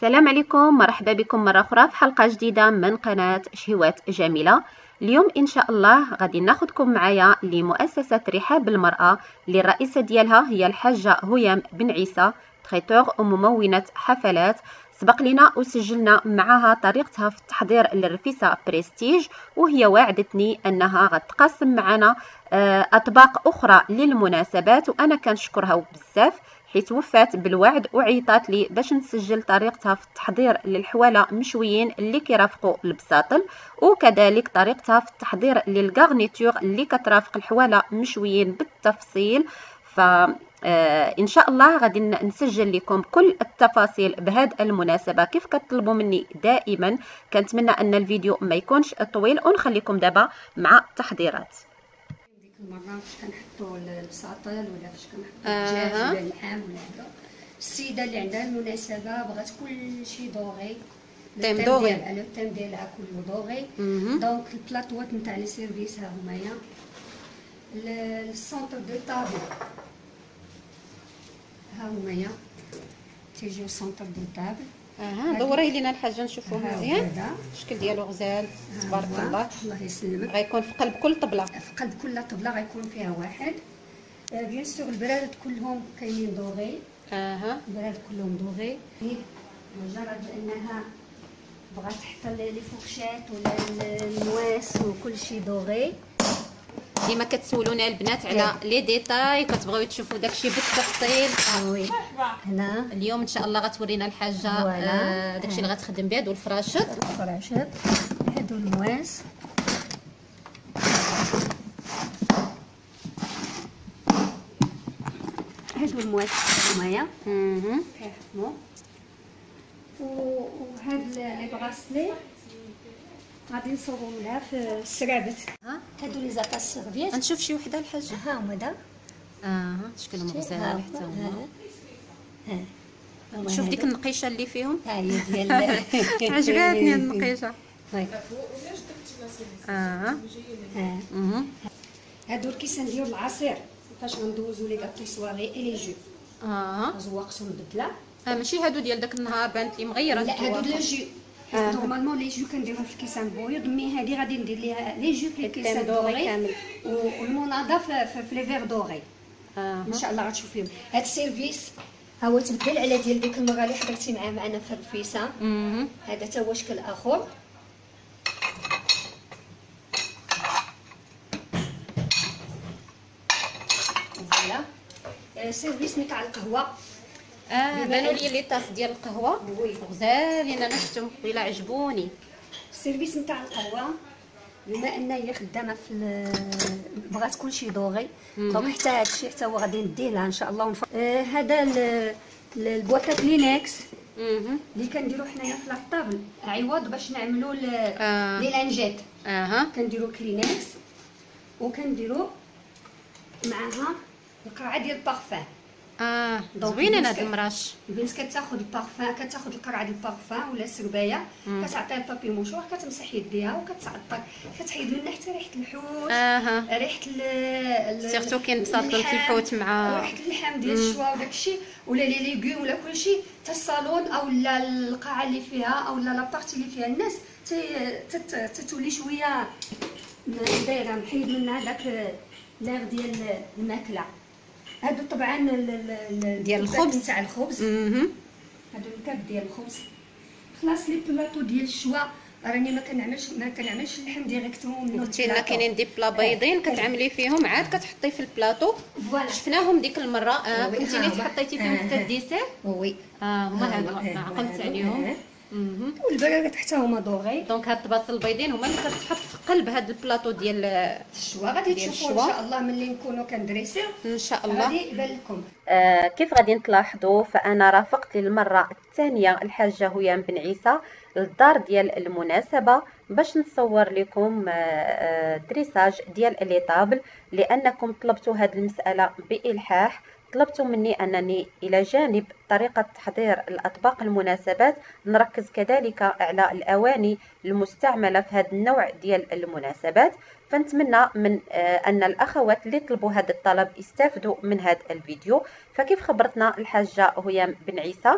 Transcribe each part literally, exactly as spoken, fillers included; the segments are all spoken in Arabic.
السلام عليكم، مرحبا بكم مرة أخرى في حلقة جديدة من قناة شهوات جميلة. اليوم إن شاء الله غادي ناخدكم معايا لمؤسسة رحاب المرأة اللي الرئيسة ديالها هي الحاجة هيام بن عيسى، تريتور وممونة حفلات. سبق لنا وسجلنا معها طريقتها في التحضير للرفيسة بريستيج، وهي وعدتني أنها غتقاسم معنا أطباق أخرى للمناسبات، وأنا كنشكرها بزاف حيت وفات بالوعد وعيطات لي باش نسجل طريقتها في التحضير للحواله مشويين اللي كيرافقوا البساطل، وكذلك طريقتها في التحضير للغارنيتور اللي كترافق الحواله مشويين بالتفصيل. ف آه ان شاء الله غادي نسجل لكم كل التفاصيل بهذه المناسبه كيف كتطلبوا مني دائما. كنتمنى ان الفيديو ما يكونش طويل، ونخليكم دابا مع التحضيرات. المره فاش كنحطوا البساطل ولا فاش كنحطوا الدجاج ولا اللحم ولا هذا. السيده اللي عندها المناسبه بغات كل شيء دوغي، تيم دوغي، لو تيم ديالها كله دوغي. دونك البلاطوات نتاع لي سيرفيس ها همايا. السونتر دو طابل ها همايا، تيجيو سونتر دو طابل. اها دوري لينا الحاجه نشوفوه مزيان. الشكل ديالو غزال تبارك الله. الله يسلمك. غيكون في قلب كل طبله، في قلب كل طبله غيكون فيها واحد. بيان سور البراد كلهم كاينين دوغي. اها البراد كلهم دوغي، مجرد انها بغات تحط لي فوكشات ولا النواس وكل شيء دوغي. ديما كتسولونا البنات على لي ديتاي، كتبغيو تشوفوا داكشي بالتفصيل. وي هنا اليوم ان شاء الله غتورينا الحاجه آه داكشي اللي غتخدم به. هادو الفراشات الفراشات هادو النواس، هادو المواس هنايا كيحكموا. وهاد لي براسلي غادي نصوبهم لها في السرابت. ها هادو لي زاباس سيرفيس. نشوف شي وحده الحاجه. ها هما دا اه شكلهم غزال حتى هما. ها شوف ديك النقيشه اللي فيهم، ها هي ديال عجباتني النقيشه. هاي اه ها اها هادو الكيسان ديال العصير فاش غندوزو لي كاطي سواغي اي لي جو. اه زواقتهم بدله. اه ماشي هادو ديال داك النهار بانت لي مغيره. لا هادو لي جو نورمالمون لي جو كنديرهم في الكيسان بويض، مي هادي غادي ندير ليها لي جو في الكيسان دوغي كامل، والمناضه في لي فيغ دوغي. آه. ان شاء الله غتشوفيهم. هاد السيرفيس ها هو تبدل على ديال ديك المره اللي حضرتي معاه معنا في الرفيسه. هذا تا هو شكل اخر. فوالا سيرفيس نتاع القهوه. اه بانوا لي لي طاس ديال القهوه غزالين، انا شفتهم قبيله عجبوني. السيرفيس نتاع القهوه بما ان هي خدامه في بغات كلشي دوغي، دونك حتى هادشي حتى هو غادي نديه لها ان شاء الله ونف... آه هذا البواكات لينكس اللي كنديرو حنايا في لاطابل عوض باش نعملوا آه. لي لانجيت. اها كنديرو كلينكس وكنديرو معاها القرعه ديال البارفان. اه زوينين هاد المراش. البنت كتاخذ البارفان، كتاخذ القرعه ديال البارفان ولا السربايه، كتعطيها البابي موشوار، كتمسح يديها وكتعطر، كتحيد لنا حتى ريحه الحوت. اها ريحه ال سيرتو كاين بساطل في الحوت مع ريحه اللحم ديال الشوا وداكشي ولا لي ليغوم ولا كلشي، حتى الصالون او لا القاعه اللي فيها او لا لابارتي اللي فيها الناس تتولي شويه دايره، نحيد منها داك لاغ ديال الماكله. هادو طبعا ديال الخبز نتاع الخبز. اها هادو الكاب ديال الخبز. خلاص لي بلاطو ديال الشوا راني ما كنعملش ما كنعملش اللحم ديريكتوم من قلتي لنا كاينين دي بلا بيضين كتعملي فيهم عاد كتحطي في البلاطو. فوالا شفناهم ديك المره. اه كنتي نيت حطيتي فيهم حتى الديسير. وي اه هما هادو عقلت عليهم. والبرارات حتى هما دوغي. دونك هاد الباصل البيضين هما اللي كتحط في قلب هاد البلاطو ديال الشوا. غادي تشوفوا ان شاء الله ملي نكونوا كندريسيو ان شاء الله غادي يبان لكم. آه كيف غادي تلاحظوا فانا رافقت للمره الثانيه الحاجه هيام بن عيسى للدار ديال المناسبه باش نصور لكم آه دريساج ديال لي طابل، لانكم طلبتوا هذه المساله بالحاح. طلبتوا مني أنني إلى جانب طريقة تحضير الأطباق المناسبات نركز كذلك على الأواني المستعملة في هذا النوع ديال المناسبات. فنتمنى من أن الأخوات اللي طلبوا هذا الطلب يستافدوا من هذا الفيديو. فكيف خبرتنا الحاجة هيام بن عيسى،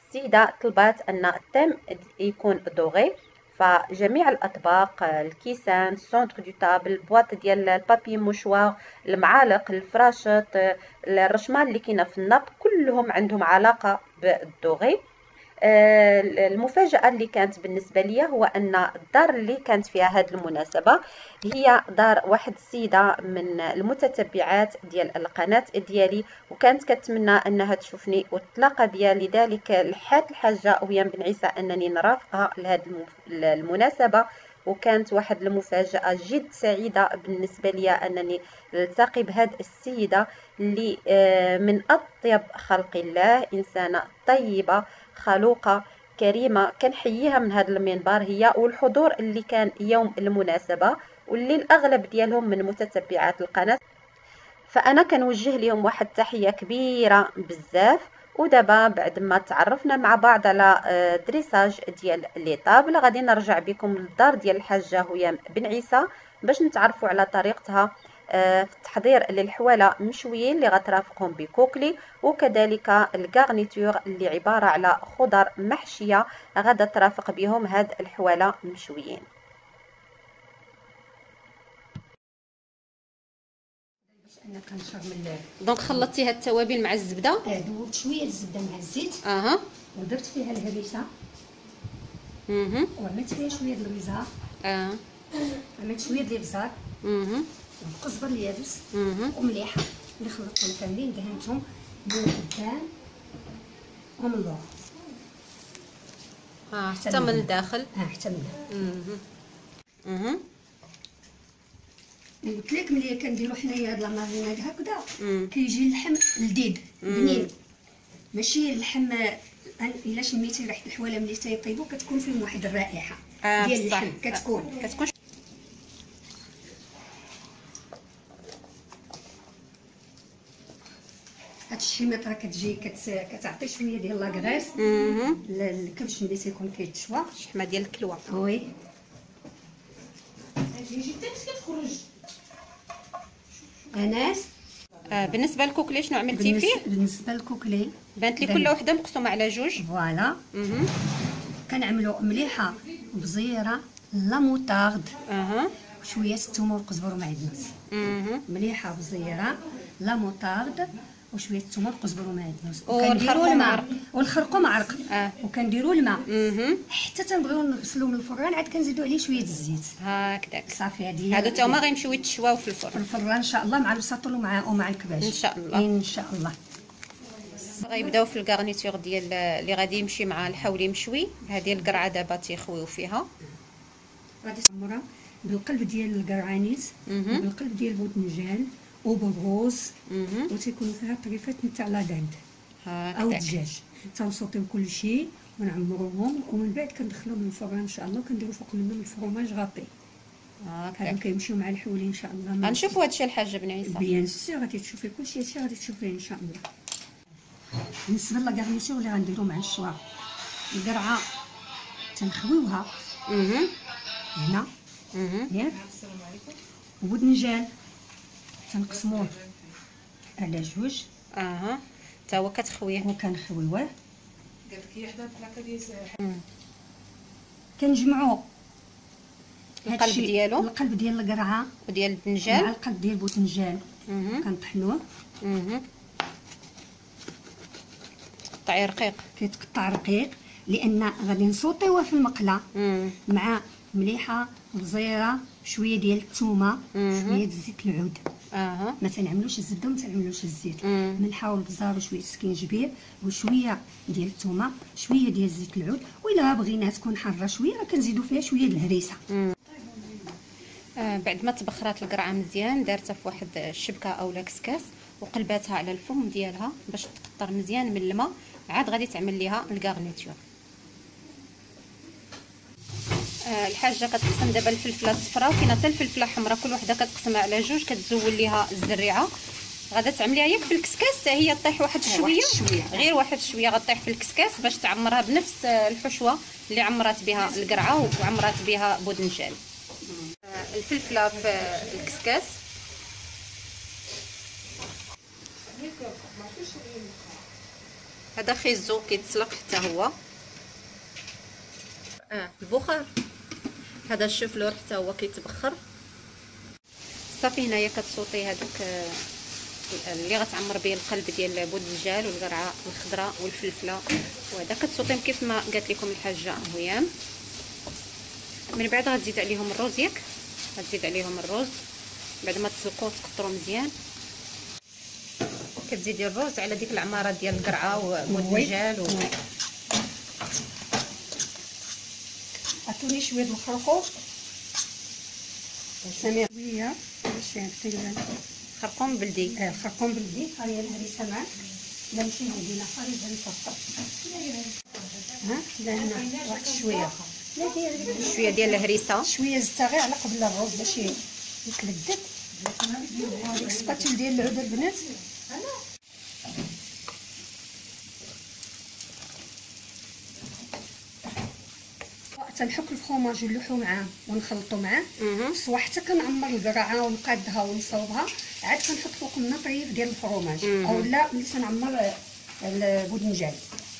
السيدة طلبات أن التيم يكون دوغي، فجميع الأطباق، الكيسان، سونتر دو تابل، بواط ديال البابي موشوار، المعالق، الفراشط، الرشمان اللي كاينه في الناب كلهم عندهم علاقة بالدوغي. المفاجأة اللي كانت بالنسبة لي هو أن الدار اللي كانت فيها هذه المناسبة هي دار واحد السيدة من المتتبعات ديال القناة ديالي، وكانت كتمنى أنها تشوفني وتلاقى بيا، لذلك لحات الحاجة ويا بن عيسى أنني نرافقها لهذه المناسبة. وكانت واحد المفاجأة جد سعيدة بالنسبة لي أنني نلتقي بهذه السيدة اللي من أطيب خلق الله، إنسانة طيبة خلوقة كريمة. كنحييها من هذا المنبر هي والحضور اللي كان يوم المناسبة، واللي الأغلب ديالهم من متتبعات القناة، فأنا كنوجه لهم واحد التحية كبيرة بزاف. ودابا بعد ما تعرفنا مع بعض على دريساج ديال لي طابل، غادي نرجع بكم للدار ديال الحاجة هيام بن عيسى باش نتعرفوا على طريقتها في التحضير للحواله مشويين اللي غترافقهم بكوكلي، وكذلك الكارنيتور اللي عباره على خضر محشيه غادا ترافق بهم هاد الحواله مشويين. انا كنشرب من دونك خلطتي هاد التوابل مع الزبده؟ اه دوبت شويه الزبده مع الزيت، اها، ودرت فيها الهريسه، اها، وعملت فيها شويه د البزار، اه، عملت شويه ديال البزار، اها، والقزبر اليابس، اها، ومليحه اللي خلطتهم كاملين دهنتهم بالقدام ومن اللور، اه حتى من الداخل، اه حتى من الداخل. اها، اها، قلت لك ملي كنديروا حنايا هاد لاماريناد هكذا كيجي اللحم لذيذ بنين، ماشي اللحم الا شميتي ريحه الحواله ملي تيطيبوا كتكون فيهم واحد الرائحه آه ديال اللحم كتكون آه كتكون هادشي مطرا كتجي كت... كتعطي شويه ديال لاكغيس الكبش ملي تيكون كيتشوى شحمه ديال الكلوه. وي اناس. آه بالنسبه للكوكلي شنو عملتي فيه؟ بالنسبه للكوكلي بانت لي كل وحده مقسومه على جوج. فوالا اها، كنعملوا مليحه بزيره لا موطارد، اها، شويه الثوم والقزبر ومعدنوس، اها، مليحه بزيره لا موطارد وشويه الثوم والقزبر ومعدنوس، والخرقوم الماء والخرقوم عرق، اه، وكنديروا الماء اها، حتى تنبغيو نغسلو من الفران، عاد كنزيدوا عليه شويه الزيت هكذاك صافي. هادي هادو تا هما غيمشيو يتشواو في الفرن في الفران ان شاء الله مع البساطل ومع ومع الكباش ان شاء الله. ان شاء الله غيبداو في الكارنيتور ديال اللي غادي يمشي مع الحولي مشوي. هذه القرعه دابا تيخويو فيها، غادي تمرها بالقلب ديال القرعانيت وبالقلب ديال البوتنجان وبالغوز، وتيكون فيها طريفات نتاع لا داند او الدجاج. تنصوتيو كلشي ونعمروهم ومن بعد كندخلوهم للفران ان شاء الله، وكنديروا فوق منهم الفرماج غابي. هادو كيمشيو مع الحولي ان شاء الله. غنشوفوا هادشي الحاجه بن عيسى بيان سور غادي تشوفي كلشي، هادشي غادي تشوفيه ان شاء الله. بالنسبه للاكارنيتور اللي غنديرو مع الشوا، القرعه تنخويوها اها هنا اها ياك، وبودنجان تنقسموه على جوج، اها تا هو كتخويه وكنخويوه كنجمعو القلب ديالو، القلب ديال القرعه وديال البتنجان مع القلب ديال البوتنجان كنطحنوه. اها قطعي رقيق، كيتقطع رقيق لان غادي نسوطيوه في المقله مم. مع مليحه بزيره شويه ديال الثومه شويه الزيت العود. اها ما تنعملوش الزبده وما تنعملوش الزيت، مم. ملحه والبزار وشويه السكينجبير وشويه ديال الثومه شويه ديال زيت العود، والا بغينا تكون حاره شويه راه كنزيدوا فيها شويه د الهريسه. آه بعد ما تبخرات القرعه مزيان دارتها في واحد الشبكه اولا كسكاس وقلباتها على الفم ديالها باش تقطر مزيان من الماء، عاد غادي تعمل ليها الكارنيتور. آه الحاجه كتقسم دابا الفلفله الصفراء وكاينه حتى الفلفله الحمراء، كل وحده كتقسمها على جوج، كتزول ليها الزريعه. غادا تعمليها ياك في الكسكاس حتى هي طيح واحد شويه، غير واحد شويه غطيح في الكسكاس باش تعمرها بنفس الحشوه اللي عمرات بها القرعه وعمرات بها بودنجان. آه الفلفله في الكسكاس هذا خيزو كيتسلق حتى هو. اه البخار. هذا الشفلور حتى هو كيتبخر. صافي هنايا كتصوطي هذوك اللي غتعمر به القلب ديال بودنجال والقرعه الخضراء والفلفله، وهذا كتصوطيهم كيف ما قالت لكم الحاجه هيام. من بعد غتزيد عليهم الروز ياك، غتزيد عليهم الروز بعد ما تسلقوه تقطروا مزيان. كتزيدي الروز على ديك العماره ديال القرعه والبودنجال و... عطوني شويه د الخرقوم سمير شويه باش يعطي خرقوم بلدي. اه الخرقوم بلدي. ها هي الهريسه معاك. لا ماشي عندنا خريطه نفطر. ها لا هنا واحد شويه شويه ديال الهريسه، شويه زدتها غير على قبل الرز باش يتلدك. هذيك السباتول ديال العود البنات. تنحك الفرماج ونلوحو معاه ونخلطو معاه بصح حتى كنعمر القرعه ونقادها ونصوبها، عاد كنحط فوق منها طريف ديال الفرماج او لا ملي تنعمر البودنجال.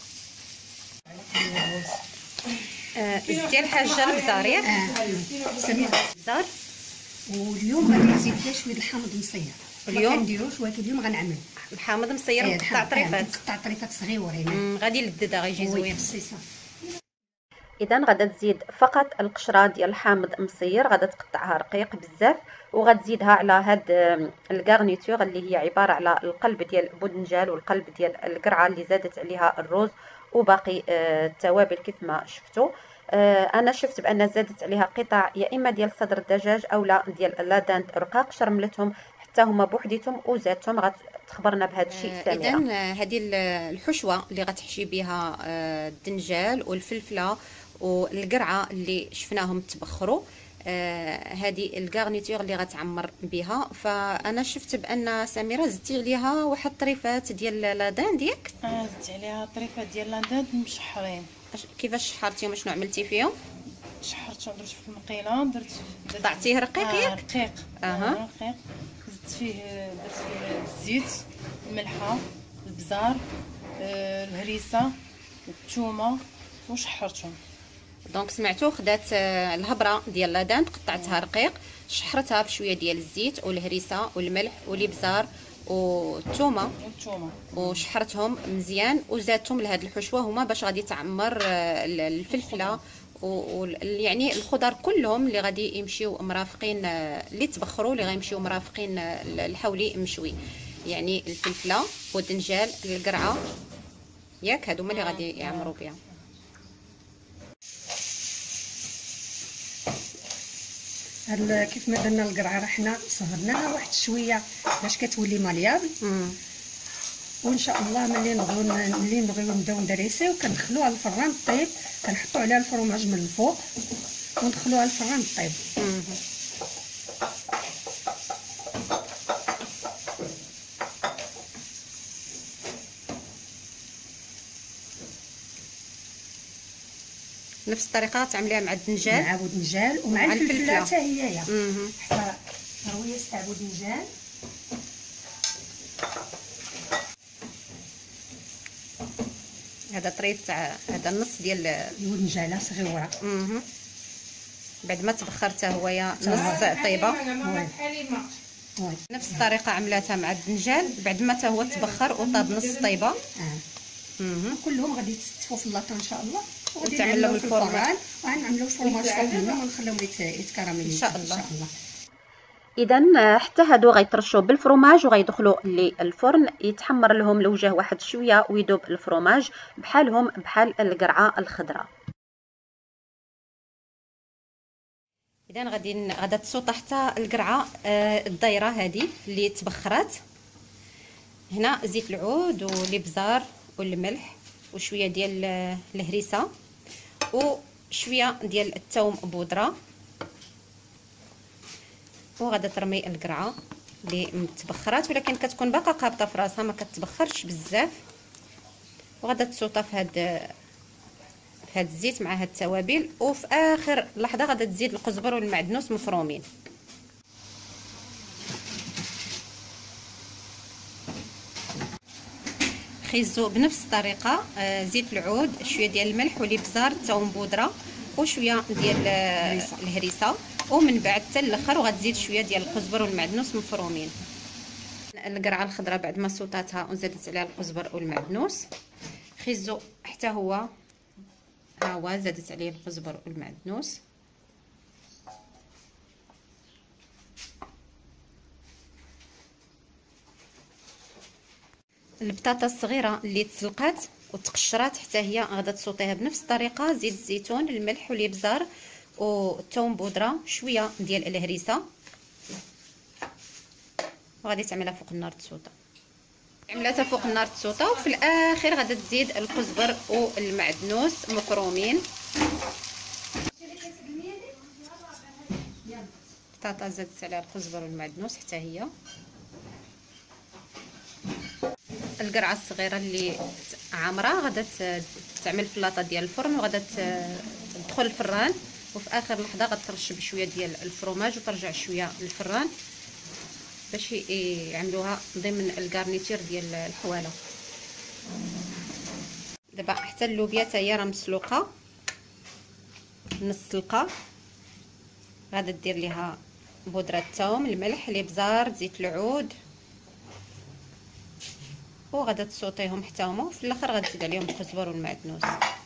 اه زدتي الحاجه البزار ياك؟ اه سمير البزار. واليوم غادي نزيد فيها شويه الحامض مصير. اليوم ما كنديروش ولكن اليوم غنعمل الحامض مصير مقطع طريفات. مقطع طريفات صغيورين غادي يلذذ غيجي زوين. اذا غادا تزيد فقط القشره ديال الحامض مصير، غادا تقطعها رقيق بزاف وغتزيدها على هاد الكارنيتور اللي هي عباره على القلب ديال البودنجال والقلب ديال القرعه اللي زادت عليها الرز وباقي التوابل كيف ما شفتوا. انا شفت بان زادت عليها قطع يا اما ديال صدر الدجاج او لا ديال لادانت رقاق، شرملتهم حتى هما بوحديتهم وزادتهم. غتخبرنا بهذا الشيء سميره. اذا هذه الحشوه اللي غتحشي بها الدنجال والفلفله والقرعه اللي شفناهم تبخروا، هذه آه الكارنيتور اللي غتعمر بها. فانا شفت بان سميره زدتي عليها واحد الطريفات ديال لادان ديالك. اه زدت عليها طريفات ديال لادان مشحرين. كيفاش شحرتيهم؟ شنو عملتي فيهم؟ شحرتهم درت في المقيله، درت قطعتيه رقيق ياك؟ آه رقيق. اها رقيق. زدت فيه درت فيه الزيت، الملحه، البزار، آه الهريسه، الثومه وشحرتهم. دونك سمعتوا، خدات الهبره ديال لادان قطعتها رقيق، شحرتها بشويه ديال الزيت والهريسه والملح والابزار والثومه والثومه وشحرتهم مزيان وزادتهم لهاد الحشوه هما باش غادي تعمر الفلفله ويعني الخضر كلهم اللي غادي يمشيو مرافقين، اللي تبخروا اللي غيمشيو مرافقين الحولي مشوي، يعني الفلفله والدنجال القرعه ياك، هادو هما اللي غادي يعمروا بها. هاد كيف ما درنا القرعه راه حنا صهرناها واحد شويه باش كتولي ماليابل، وان شاء الله ملي نبغيو ملي نبغيو نبداو ندريسيو كندخلوها للفران طيب، كنحطوا عليها الفرماج من الفوق وندخلوها للفران طيب. نفس الطريقه تعمليها مع الدنجال مع بودنجال ومع الفلفله حتى هي حتى رويه تاع بودنجال. هذا طريف تاع هذا النص ديال البودنجاله صغيره بعد ما تبخرتها هويا نص طيبه. نفس الطريقه عملتها مع الدنجال بعد ما حتى هو تبخر وطاب نص طيبه. اه كلهم غادي يتستفوا في اللاطه ان شاء الله وغادي تعملوا الفران وغنعملوا الفرماج فوق منهم ونخليهم يتكرملوا ان شاء الله. اذا حتى هادو غيترشوا بالفرماج وغيدخلوا للفرن يتحمر لهم الوجه واحد شويه ويذوب الفرماج بحالهم بحال القرعه الخضراء. اذا غادي غادا تسوط حتى القرعه الدايره هذه اللي تبخرات. هنا زيت العود والابزار والملح وشويه ديال الهريسه وشويه ديال الثوم بودره، وغادا ترمي القرعه اللي متبخرات ولكن كتكون باقا قابطه في راسها ما كتبخرش بزاف، وغادا تسوطها في هاد في هاد الزيت مع هاد التوابل، وفي اخر لحظه غادا تزيد القزبر والمعدنوس مفرومين. خيزو بنفس الطريقه، آه زيت العود، شويه ديال الملح والابزار، الثوم بودره وشويه ديال الهريسه، ومن بعد حتى الاخر وغتزيد شويه ديال القزبر والمعدنوس مفرومين. القرعه الخضراء بعد ما صوتاتها وزادت عليها القزبر والمعدنوس، خيزو حتى هو ها هو زادت عليه القزبر والمعدنوس. البطاطا الصغيره اللي تسلقات وتقشرات حتى هي غادا تصوطيها بنفس الطريقه، زيت الزيتون، الملح والابزار والثوم بودره، شويه ديال الهريسه، وغادي تعملها فوق النار تسوطه. عملتها فوق النار تسوطه، وفي الاخر غادا تزيد القزبر والمعدنوس مفرومين. البطاطا زادت عليها القزبر والمعدنوس حتى هي. القرعه الصغيره اللي عامره غادا تعمل في لاطه ديال الفرن، وغادا تدخل الفران، وفي اخر لحظه غترش بشويه ديال الفرماج وترجع شويه للفران باش يعملوها ضمن الكارنيتير ديال الحواله. دابا حتى اللوبيا حتى هي راه مسلوقه نص سلقه، غادا دير ليها بودره الثوم، الملح، الابزار، زيت العود، وغادا تصوطيهم حتى هما، وفي الاخر غتزيد عليهم القزبر والمعدنوس.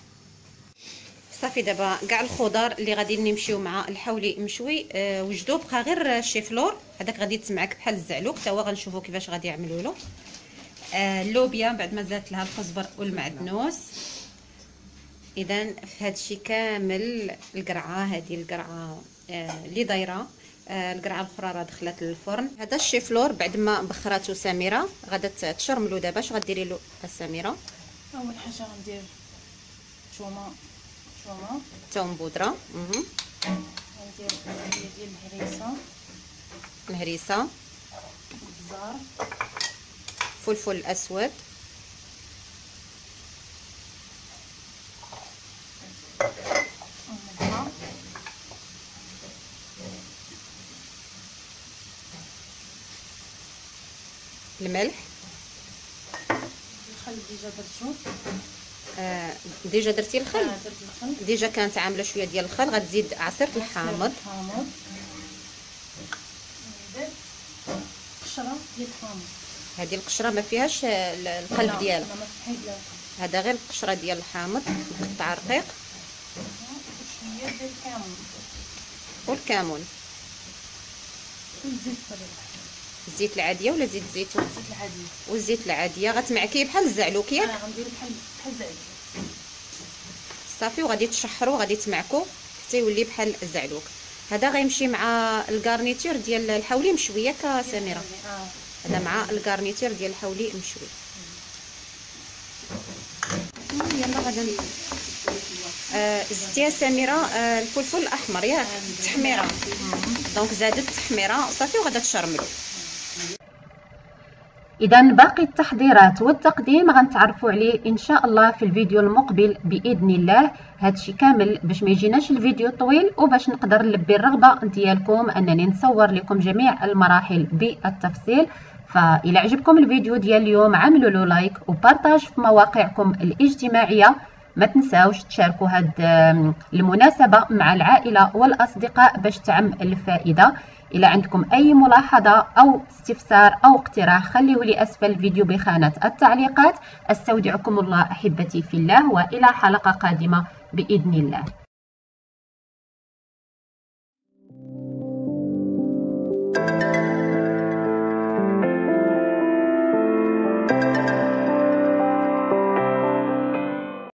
صافي دابا كاع الخضر اللي غادي نمشيو مع الحولي مشوي أه وجدو، بقى غير الشيفلور هذاك غادي يتسمعك بحال الزعلوك، حتى هو غنشوفوا كيفاش غادي يعملوا له. أه اللوبيا بعد ما زادت لها القزبر والمعدنوس. اذا في هذا الشيء كامل القرعه، هذه القرعه أه اللي دايره، أه القرعه الاخرى راه دخلت للفرن. هذا الشيفلور بعد ما بخراتو سميره غادا تشرملو. دابا اش غديري له سميره؟ اول حاجه غندير ثومه ثومه ثوم بودره، اها غندير شويه ديال الهريسه الهريسه، البزار، فلفل اسود، الملحه، الملح، الخل ديجا درتو. آه ديجا درتي الخل؟ آه درت الخل، ديجا كانت عامله شويه ديال الخل، غتزيد عصير الحامض، حامض، ندير قشره ديال الحامض. هذه القشره ما فيهاش القلب ديالها، هذا غير القشره ديال الحامض مقطع رقيق، وشويه ديال الكمون والكمون والزيت الطبيعي، الزيت العاديه ولا زيت الزيتون؟ الزيت العادي والزيت العاديه غتمعكيه بحال الزعلوك ياك؟ اه غندير بحال بحال الزعلوك. صافي وغادي تشحروا، غادي تمعكو حتى يولي بحال الزعلوك. هذا غيمشي مع الكارنيتير ديال الحولي مشوي ياك سميره؟ اه هذا مع الكارنيتير ديال الحولي مشوي. يلا غدا آه زدتي يا سميره آه الفلفل الاحمر ياك؟ التحميره، دونك زادت التحميره صافي وغادا تشرملو. اذا باقي التحضيرات والتقديم غنتعرفوا عليه ان شاء الله في الفيديو المقبل باذن الله. هادشي كامل باش ما يجيناش الفيديو طويل، وباش نقدر نلبي الرغبه ديالكم انني نصور لكم جميع المراحل بالتفصيل. فإلى عجبكم الفيديو ديال اليوم عملوا له لايك وبارطاج في مواقعكم الاجتماعيه. ما تنساوش تشاركوا هاد المناسبه مع العائله والاصدقاء باش تعم الفائده. إلى عندكم أي ملاحظة أو استفسار أو اقتراح خليه لي أسفل الفيديو بخانة التعليقات. أستودعكم الله أحبتي في الله، وإلى حلقة قادمة بإذن الله.